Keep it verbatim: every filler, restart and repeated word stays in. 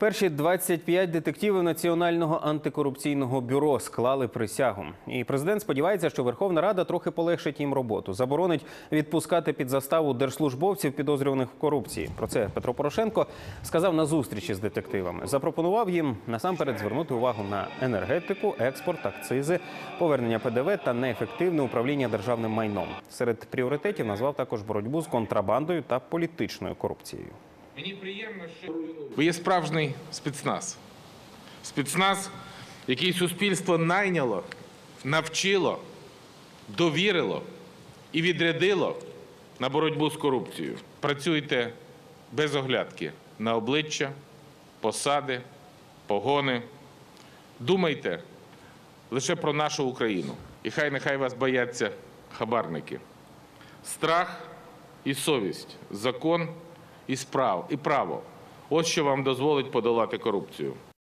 Перші двадцять п'ять детективів Національного антикорупційного бюро склали присягу. І президент сподівається, що Верховна Рада трохи полегшить їм роботу, заборонить відпускати під заставу держслужбовців, підозрюваних в корупції. Про це Петро Порошенко сказав на зустрічі з детективами. Запропонував їм насамперед звернути увагу на енергетику, експорт, акцизи, повернення Пе Де Ве та неефективне управління державним майном. Серед пріоритетів назвав також боротьбу з контрабандою та політичною корупцією. Мені приємно, що ви є справжній спецназ. Спецназ, який суспільство найняло, навчило, довірило і відрядило на боротьбу з корупцією. Працюйте без оглядки на обличчя, посади, погони. Думайте лише про нашу Україну. І хай нехай вас бояться хабарники. Страх і совість, закон і справ, і право – ось що вам дозволить подолати корупцію.